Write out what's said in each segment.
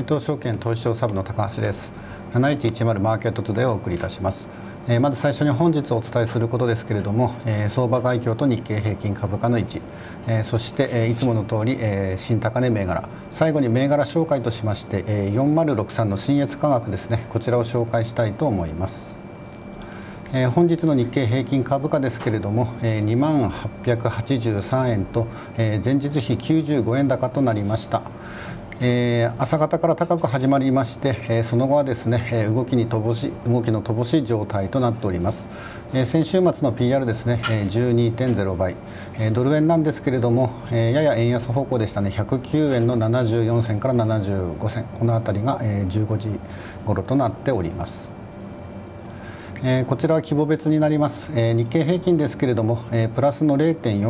藤証券投資商サブの高橋です。7110マーケットトゥデイをお送りいたします。まず最初に本日お伝えすることですけれども、相場概況と日経平均株価の位置、そしていつもの通り新高値銘柄、最後に銘柄紹介としまして4063の信越化学ですね、こちらを紹介したいと思います。本日の日経平均株価ですけれども、2万883円と、前日比95円高となりました。朝方から高く始まりまして、その後はですね、動きの乏しい状態となっております。先週末の PR ですね、12.0 倍、ドル円なんですけれども、やや円安方向でしたね。109円の74銭から75銭、この辺りが15時頃となっております。こちらは規模別になります。日経平均ですけれども、プラスの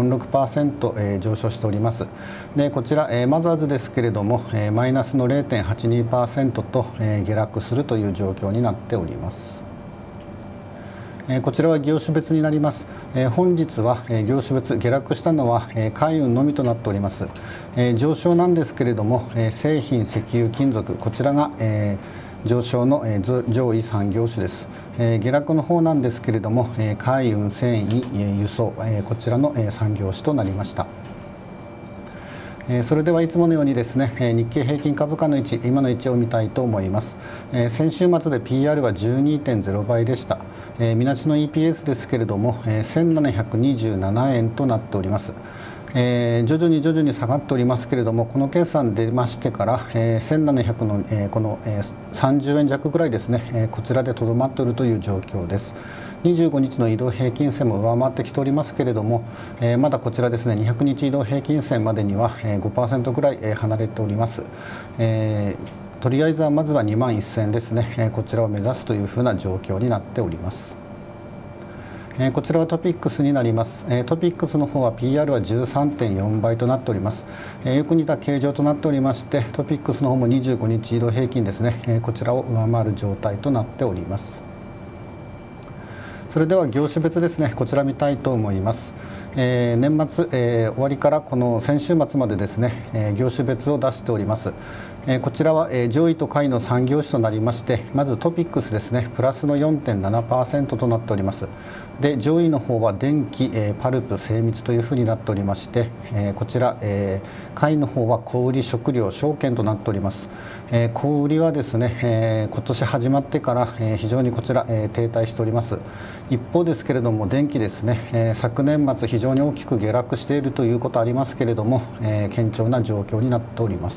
0.46%、上昇しております。でこちら、マザーズですけれども、マイナスの 0.82% と、下落するという状況になっております。こちらは業種別になります。本日は業種別下落したのは海運のみとなっております。上昇なんですけれども、製品、石油、金属、こちらが上昇の上位3業種です。下落の方なんですけれども、海運、繊維、輸送、こちらの3業種となりました。それではいつものようにですね、日経平均株価の位置、今の位置を見たいと思います。先週末で PR は 12.0 倍でした。みなしの EPS ですけれども、1727円となっております。徐々に下がっておりますけれども、この決算出ましてから、1700の、この、30円弱ぐらいですね、こちらでとどまっているという状況です。25日の移動平均線も上回ってきておりますけれども、まだこちらですね、200日移動平均線までには 5% ぐらい離れております。とりあえずはまずは2万1000円ですね、こちらを目指すというふうな状況になっております。こちらはトピックスになります。トピックスの方は PR は 13.4 倍となっております。よく似た形状となっておりまして、トピックスの方も25日移動平均ですね、こちらを上回る状態となっております。それでは業種別ですね、こちら見たいと思います。年末、終わりからこの先週末までですね、業種別を出しております。こちらは上位と下位の3業種となりまして、まずトピックスですね、プラスの 4.7% となっております。で上位の方は電気、パルプ、精密というふうになっておりまして、こちら、下位の方は小売、食料、証券となっております。小売はですね、今年始まってから非常にこちら停滞しております。一方ですけれども、電気ですね、昨年末非常に大きく下落しているということありますけれども、堅調な状況になっております。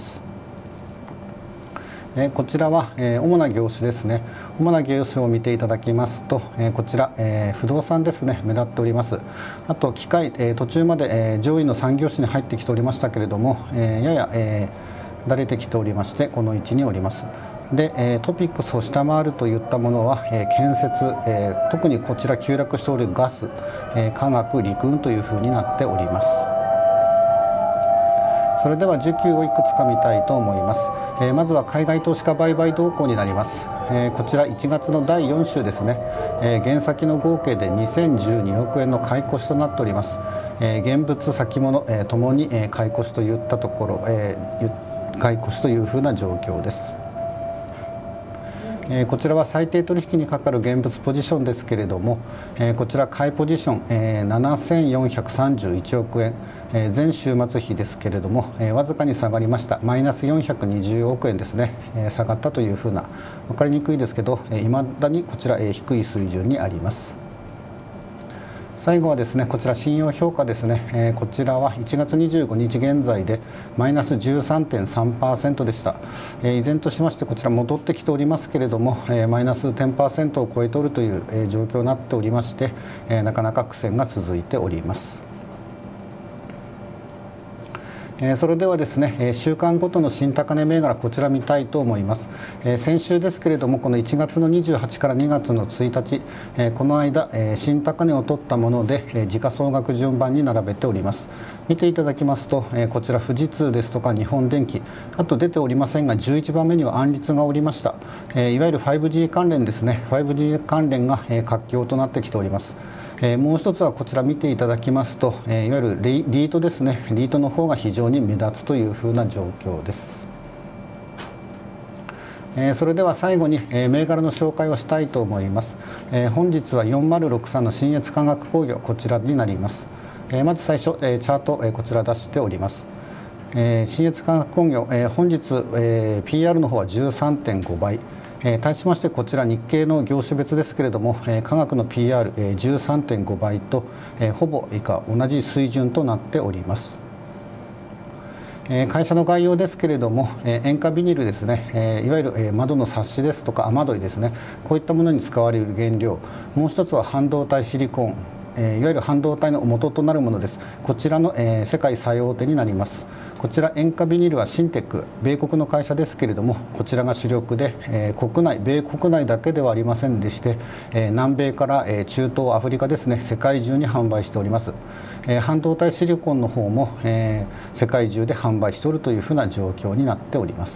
こちらは主な業種ですね。主な業種を見ていただきますと、こちら不動産ですね、目立っております。あと機械、途中まで上位の3業種に入ってきておりましたけれども、ややだれてきておりまして、この位置におります。でトピックスを下回るといったものは建設、特にこちら急落しておるガス、化学、陸運というふうになっております。それでは需給をいくつか見たいと思います。まずは海外投資家売買動向になります。こちら1月の第4週ですね、現先の合計で2012億円の買い越しとなっております。現物先物ともに買い越しといったところ、買い越しというふうな状況です。こちらは最低取引にかかる現物ポジションですけれども、こちら買いポジション7431億円、前週末比ですけれどもわずかに下がりました。マイナス420億円ですね、下がったというふうな、分かりにくいですけどいまだにこちら低い水準にあります。最後はですね、こちら信用評価ですね、こちらは1月25日現在でマイナス 13.3% でした。依然としましてこちら戻ってきておりますけれども、マイナス 10% を超えておるという状況になっておりまして、なかなか苦戦が続いております。それではですね、週間ごとの新高値銘柄、こちら見たいと思います。先週ですけれども、この1月の28から2月の1日、この間新高値を取ったもので時価総額順番に並べております。見ていただきますと、こちら富士通ですとか日本電機、あと出ておりませんが11番目には安立がおりました。いわゆる 5G 関連ですね、 5G 関連が活況となってきております。もう一つはこちら見ていただきますと、いわゆるリートですね、リートの方が非常に目立つというふうな状況です。 それでは最後に銘柄の紹介をしたいと思います。本日は4063の信越化学工業、こちらになります。まず最初、チャートこちら出しております。信越化学工業、本日 PR の方は 13.5 倍、対しましてこちら日経の業種別ですけれども、化学の PR13.5 倍とほぼ以下同じ水準となっております。会社の概要ですけれども、塩化ビニルですね、いわゆる窓のサッシですとか雨どいですね、こういったものに使われる原料、もう一つは半導体シリコン、いわゆる半導体の元となるものです。こちらの世界最大手になります。こちら塩化ビニルはシンテック、米国の会社ですけれども、こちらが主力で米国内だけではありませんでして、南米から中東、アフリカですね、世界中に販売しております。半導体シリコンの方も世界中で販売しておるというふうな状況になっております。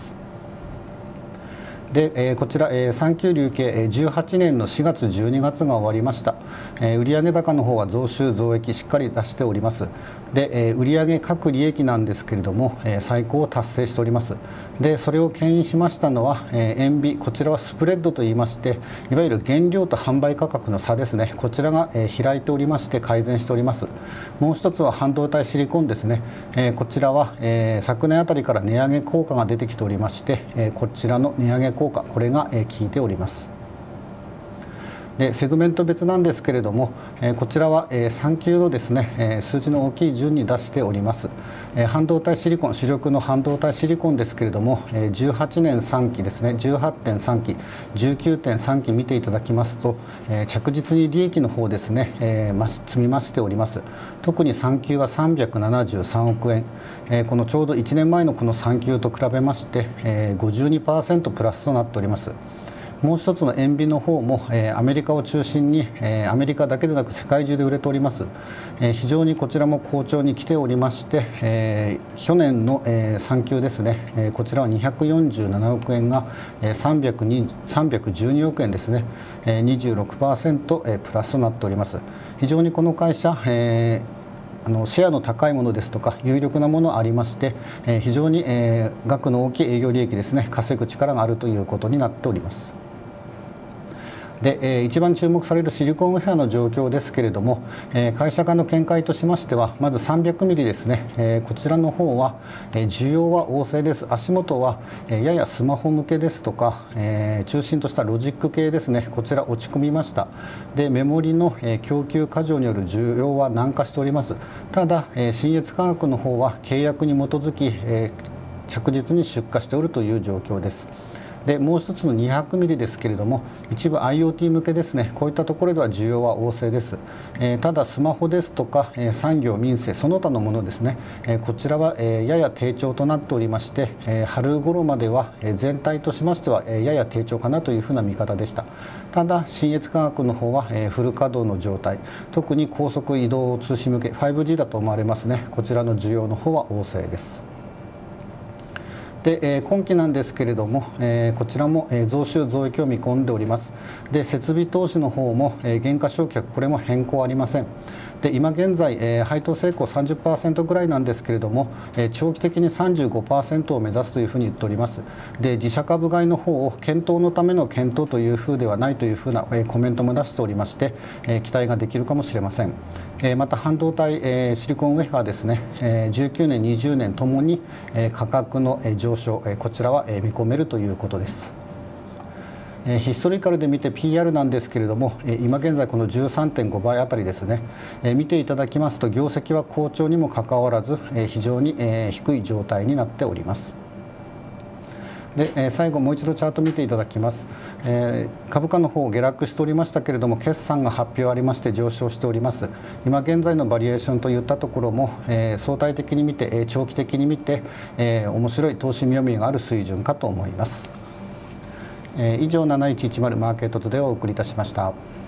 でこちら3級累計18年の4月12月が終わりました。売上高の方は増収増益しっかり出しております。で売上各利益なんですけれども最高を達成しております。でそれを牽引しましたのは塩ビ、こちらはスプレッドといいまして、いわゆる原料と販売価格の差ですね、こちらが開いておりまして改善しております。もう一つは半導体シリコンですね、こちらは昨年あたりから値上げ効果が出てきておりまして、こちらの値上げ効果、これが効いております。でセグメント別なんですけれども、こちらは3級のですね数字の大きい順に出しております。半導体シリコン、主力の半導体シリコンですけれども、18年3期ですね、18.3 期、19.3 期見ていただきますと、着実に利益の方ですね、積み増しております。特に3級は373億円、このちょうど1年前のこの3級と比べまして、52% プラスとなっております。もう一つの塩ビの方もアメリカを中心にアメリカだけでなく世界中で売れております。非常にこちらも好調に来ておりまして、去年の3級ですね、こちらは247億円が312億円ですね、26% プラスとなっております。非常にこの会社シェアの高いものですとか有力なものありまして、非常に額の大きい営業利益ですね、稼ぐ力があるということになっております。で一番注目されるシリコンウェアの状況ですけれども、会社側の見解としましては、まず300ミリですね、こちらの方は需要は旺盛です。足元はややスマホ向けですとか中心としたロジック系ですね、こちら落ち込みました。でメモリの供給過剰による需要は軟化しております。ただ信越化学の方は契約に基づき着実に出荷しておるという状況です。でもう一つの200ミリですけれども、一部 IoT 向けですね、こういったところでは需要は旺盛です。ただスマホですとか産業民生その他のものですね、こちらはやや低調となっておりまして、春頃までは全体としましてはやや低調かなというふうな見方でした。ただ信越化学の方はフル稼働の状態、特に高速移動通信向け 5G だと思われますね、こちらの需要の方は旺盛です。で今期なんですけれども、こちらも増収増益を見込んでおります。で設備投資の方も減価償却、これも変更ありません。で今現在配当成功 30% ぐらいなんですけれども、長期的に 35% を目指すというふうに言っております。で自社株買いの方を検討のための検討というふうではないというふうなコメントも出しておりまして、期待ができるかもしれません。また半導体シリコンウェアですね、19年20年ともに価格の上昇、こちらは見込めるということです。ヒストリカルで見て PR なんですけれども、今現在この 13.5 倍あたりですね、見ていただきますと業績は好調にもかかわらず非常に低い状態になっております。で最後もう一度チャート見ていただきます。株価の方下落しておりましたけれども、決算が発表ありまして上昇しております。今現在のバリエーションといったところも相対的に見て長期的に見て面白い投資見読みがある水準かと思います。以上7110マーケットトゥデイをお送りいたしました。